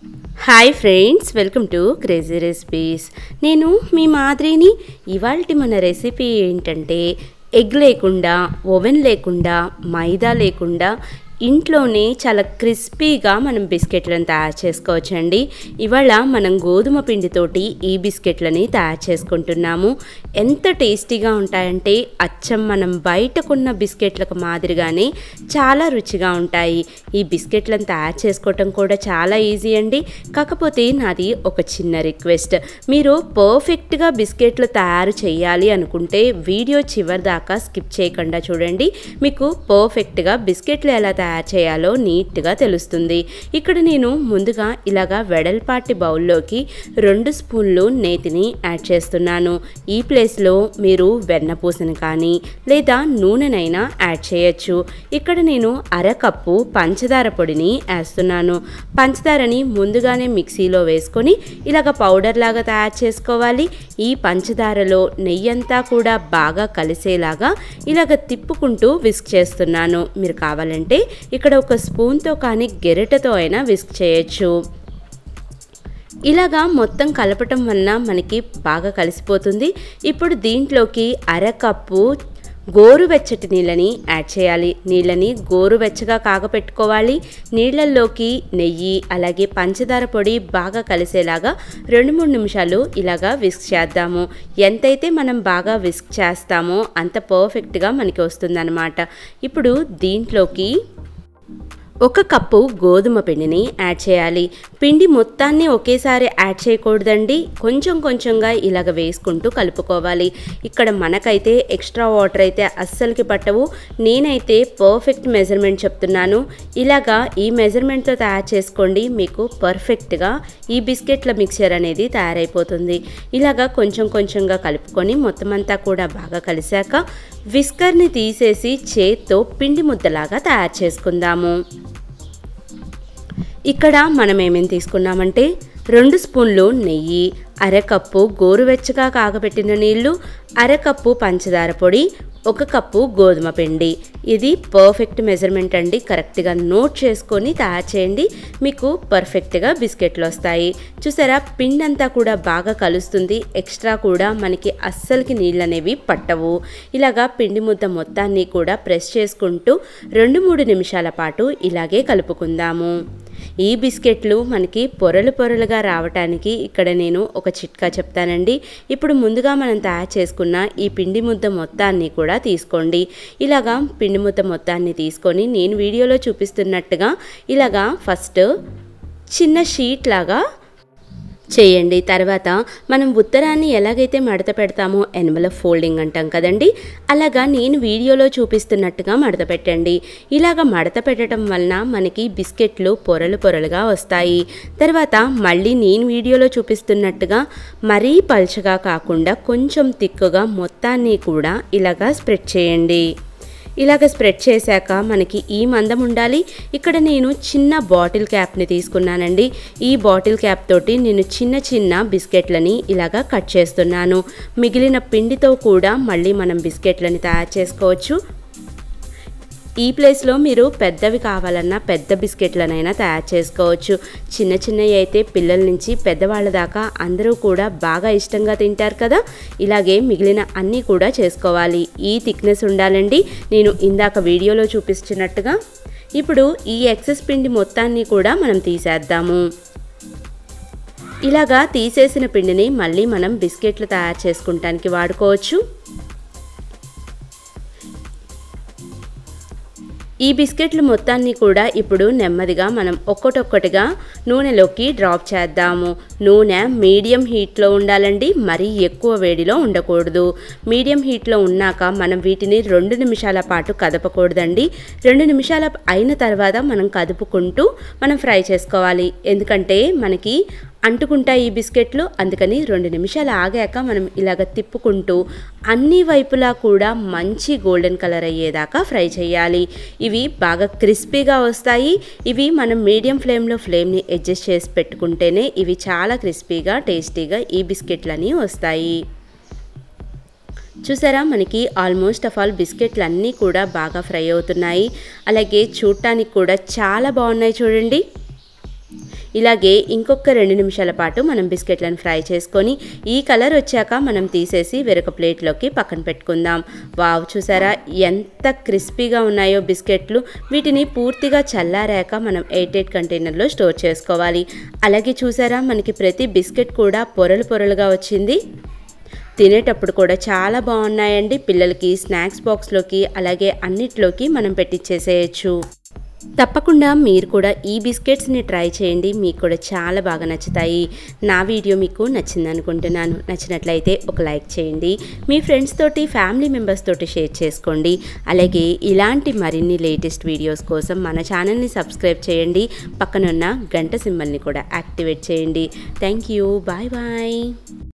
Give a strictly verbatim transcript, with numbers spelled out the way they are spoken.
Hi friends, welcome to crazy recipes. నేను మీ మాదిరిని. ఇవాల్టి మన రెసిపీ ఏంటంటే ఎగ్ లేకుండా, ఓవెన్ లేకుండా, మైదా లేకుండా ఇంట్లోనే చాలా క్రిస్పీగా మనం బిస్కెట్లను తయారు చేసుకోవచ్చండి. ఇవాళ మనం గోధుమ పిండితోటి ఈ బిస్కెట్లని తయారు చేసుకుంటున్నాము. ఎంత టేస్టీగా ఉంటాయంటే అచ్చం మనం బయట కొన్న బిస్కెట్లకు మాదిరిగానే చాలా రుచిగా ఉంటాయి. ఈ బిస్కెట్లను తయారు చేసుకోవటం కూడా చాలా ఈజీ అండి. కాకపోతే నాది ఒక చిన్న రిక్వెస్ట్, మీరు పర్ఫెక్ట్గా బిస్కెట్లు తయారు చేయాలి అనుకుంటే వీడియో చివరి దాకా స్కిప్ చేయకుండా చూడండి. మీకు పర్ఫెక్ట్గా బిస్కెట్లు ఎలా తయారు చేయాలో నీట్గా తెలుస్తుంది. ఇక్కడ నేను ముందుగా ఇలాగా వెడల్పాటి బౌల్లోకి రెండు స్పూన్లు నేతిని యాడ్ చేస్తున్నాను. ఈ ప్లేస్లో మీరు వెన్నపూసను కానీ లేదా నూనెనైనా యాడ్ చేయొచ్చు. ఇక్కడ నేను అరకప్పు పంచదార పొడిని వేస్తున్నాను. పంచదారని ముందుగానే మిక్సీలో వేసుకొని ఇలాగ పౌడర్ లాగా తయారు చేసుకోవాలి. ఈ పంచదారలో నెయ్యంతా కూడా బాగా కలిసేలాగా ఇలాగ తిప్పుకుంటూ విస్క్ చేస్తున్నాను. మీరు కావాలంటే ఇక్కడ ఒక స్పూన్తో కానీ గెరిటతో అయినా విస్క్ చేయొచ్చు. ఇలాగా మొత్తం కలపటం వలన మనకి బాగా కలిసిపోతుంది. ఇప్పుడు దీంట్లోకి అరకప్పు గోరువెచ్చటి నీళ్ళని యాడ్ చేయాలి. నీళ్ళని గోరువెచ్చగా కాగపెట్టుకోవాలి. నీళ్ళల్లోకి నెయ్యి అలాగే పంచదార పొడి బాగా కలిసేలాగా రెండు మూడు నిమిషాలు ఇలాగా విస్క్ చేద్దాము. ఎంతైతే మనం బాగా విస్క్ చేస్తామో అంత పర్ఫెక్ట్గా మనకి వస్తుందన్నమాట. ఇప్పుడు దీంట్లోకి ఒక కప్పు గోధుమ పిండిని యాడ్ చేయాలి. పిండి మొత్తాన్ని ఒకేసారి యాడ్ చేయకూడదండి. కొంచెం కొంచెంగా ఇలాగ వేసుకుంటూ కలుపుకోవాలి. ఇక్కడ మనకైతే ఎక్స్ట్రా వాటర్ అయితే అస్సలకి పట్టవు. నేనైతే పర్ఫెక్ట్ మెజర్మెంట్ చెప్తున్నాను. ఇలాగా ఈ మెజర్మెంట్తో తయారు చేసుకోండి. మీకు పర్ఫెక్ట్గా ఈ బిస్కెట్ల మిక్చర్ అనేది తయారైపోతుంది. ఇలాగా కొంచెం కొంచెంగా కలుపుకొని మొత్తం అంతా కూడా బాగా కలిసాక విస్కర్ని తీసేసి చేత్తో పిండి ముద్దలాగా తయారు చేసుకుందాము. ఇక్కడ మనం ఏమేమి తీసుకున్నామంటే రెండు స్పూన్లు నెయ్యి, అరకప్పు గోరువెచ్చగా కాగబెట్టిన నీళ్లు, అరకప్పు పంచదార పొడి, ఒక కప్పు గోధుమ పిండి. ఇది పర్ఫెక్ట్ మెజర్మెంట్ అండి. కరెక్ట్గా నోట్ చేసుకొని తయారు చేయండి. మీకు పర్ఫెక్ట్గా బిస్కెట్లు వస్తాయి. చూసారా, పిండి అంతా కూడా బాగా కలుస్తుంది. ఎక్స్ట్రా కూడా మనకి అస్సలకి నీళ్ళు అనేవి పట్టవు. ఇలాగా పిండి ముద్ద మొత్తాన్ని కూడా ప్రెస్ చేసుకుంటూ రెండు మూడు నిమిషాల పాటు ఇలాగే కలుపుకుందాము. ఈ బిస్కెట్లు మనకి పొరలు పొరలుగా రావటానికి ఇక్కడ నేను ఒక చిట్కా చెప్తానండి. ఇప్పుడు ముందుగా మనం తయారు చేసుకున్న ఈ పిండి ముద్ద మొత్తాన్ని కూడా తీసుకోండి. ఇలాగా పిండి ముద్ద మొత్తాన్ని తీసుకొని నేను వీడియోలో చూపిస్తున్నట్టుగా ఇలాగా ఫస్ట్ చిన్న షీట్ లాగా చేయండి. తర్వాత మనం ఉత్తరాన్ని ఎలాగైతే మడత పెడతామో ఎన్వలప్ ఫోల్డింగ్ అంటాం కదండి, అలాగా నేను వీడియోలో చూపిస్తున్నట్టుగా మడత పెట్టండి. ఇలాగ మడత పెట్టడం వలన మనకి బిస్కెట్లు పొరలు పొరలుగా వస్తాయి. తర్వాత మళ్ళీ నేను వీడియోలో చూపిస్తున్నట్టుగా మరీ పల్చగా కాకుండా కొంచెం తిక్కుగా మొత్తాన్ని కూడా ఇలాగా స్ప్రెడ్ చేయండి. ఇలాగ స్ప్రెడ్ చేశాక మనకి ఈ మందం ఉండాలి. ఇక్కడ నేను చిన్న బాటిల్ క్యాప్ని తీసుకున్నానండి. ఈ బాటిల్ క్యాప్ తోటి నేను చిన్న చిన్న బిస్కెట్లని ఇలాగా కట్ చేస్తున్నాను. మిగిలిన పిండితో కూడా మళ్ళీ మనం బిస్కెట్లని తయారు చేసుకోవచ్చు. ఈ ప్లేస్లో మీరు పెద్దవి కావాలన్నా పెద్ద బిస్కెట్లనైనా తయారు చేసుకోవచ్చు. చిన్న చిన్నవి అయితే పిల్లల నుంచి పెద్దవాళ్ళ దాకా అందరూ కూడా బాగా ఇష్టంగా తింటారు కదా. ఇలాగే మిగిలిన అన్నీ కూడా చేసుకోవాలి. ఈ థిక్నెస్ ఉండాలండి, నేను ఇందాక వీడియోలో చూపించినట్టుగా. ఇప్పుడు ఈ ఎక్సెస్ పిండి మొత్తాన్ని కూడా మనం తీసేద్దాము. ఇలాగా తీసేసిన పిండిని మళ్ళీ మనం బిస్కెట్లు తయారు చేసుకుంటానికి వాడుకోవచ్చు. ఈ బిస్కెట్లు మొత్తాన్ని కూడా ఇప్పుడు నెమ్మదిగా మనం ఒక్కటొక్కటిగా నూనెలోకి డ్రాప్ చేద్దాము. నూనె మీడియం హీట్లో ఉండాలండి, మరీ ఎక్కువ వేడిలో ఉండకూడదు. మీడియం హీట్లో ఉన్నాక మనం వీటిని రెండు నిమిషాల పాటు కదపకూడదండి. రెండు నిమిషాల అయిన తర్వాత మనం కదుపుకుంటూ మనం ఫ్రై చేసుకోవాలి. ఎందుకంటే మనకి అంటుకుంటాయి ఈ బిస్కెట్లు. అందుకని రెండు నిమిషాలు ఆగాక మనం ఇలాగ తిప్పుకుంటూ అన్ని వైపులా కూడా మంచి గోల్డెన్ కలర్ అయ్యేదాకా ఫ్రై చేయాలి. ఇవి బాగా క్రిస్పీగా వస్తాయి. ఇవి మనం మీడియం ఫ్లేమ్లో ఫ్లేమ్ని అడ్జస్ట్ చేసి పెట్టుకుంటేనే ఇవి చాలా క్రిస్పీగా టేస్టీగా ఈ బిస్కెట్లని వస్తాయి. చూసారా, మనకి ఆల్మోస్ట్ ఆఫ్ ఆల్ బిస్కెట్లు అన్నీ కూడా బాగా ఫ్రై అవుతున్నాయి. అలాగే చూడటానికి కూడా చాలా బాగున్నాయి చూడండి. ఇలాగే ఇంకొక రెండు నిమిషాల పాటు మనం బిస్కెట్లను ఫ్రై చేసుకొని ఈ కలర్ వచ్చాక మనం తీసేసి వేరొక ప్లేట్లోకి పక్కన పెట్టుకుందాం. వావ్, చూసారా ఎంత క్రిస్పీగా ఉన్నాయో బిస్కెట్లు. వీటిని పూర్తిగా చల్లారాక మనం ఎయిట్ ఎయిట్ కంటైనర్లో స్టోర్ చేసుకోవాలి. అలాగే చూసారా మనకి ప్రతి బిస్కెట్ కూడా పొరలు పొరలుగా వచ్చింది. తినేటప్పుడు కూడా చాలా బాగున్నాయండి. పిల్లలకి స్నాక్స్ బాక్స్లోకి అలాగే అన్నిట్లోకి మనం పెట్టించేసేయచ్చు. తప్పకుండా మీరు కూడా ఈ బిస్కెట్స్ని ట్రై చేయండి, మీకు కూడా చాలా బాగా నచ్చుతాయి. నా వీడియో మీకు నచ్చింది అనుకుంటున్నాను. నచ్చినట్లయితే ఒక లైక్ చేయండి, మీ ఫ్రెండ్స్ తోటి ఫ్యామిలీ మెంబర్స్ తోటి షేర్ చేసుకోండి. అలాగే ఇలాంటి మరిన్ని లేటెస్ట్ వీడియోస్ కోసం మన ఛానల్ని సబ్స్క్రైబ్ చేయండి, పక్కనున్న గంట సింబల్ని కూడా యాక్టివేట్ చేయండి. Thank you, bye bye.